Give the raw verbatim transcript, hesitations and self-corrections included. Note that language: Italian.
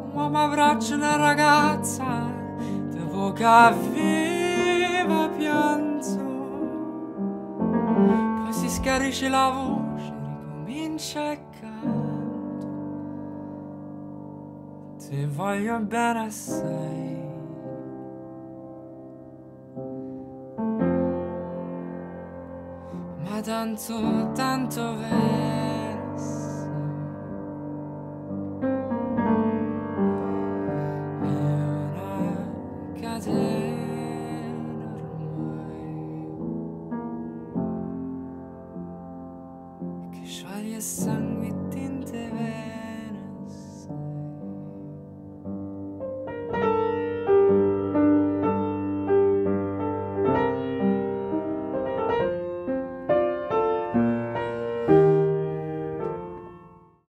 ma mi abbraccia una ragazza dopo che viva pianto, poi si schiarisce la voce, ricomincia e canto, ti voglio bene assai. Ma tanto, tanto vero